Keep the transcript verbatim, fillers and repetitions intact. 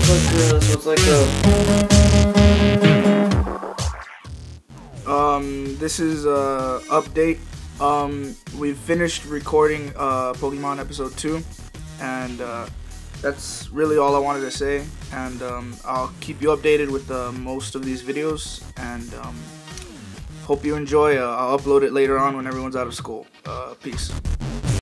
it's like uh, so it's like a Um, this is a update. Um, we've finished recording uh, Pokemon episode two, and uh, that's really all I wanted to say. And um, I'll keep you updated with uh, most of these videos, and um, hope you enjoy. Uh, I'll upload it later on when everyone's out of school. Uh, peace.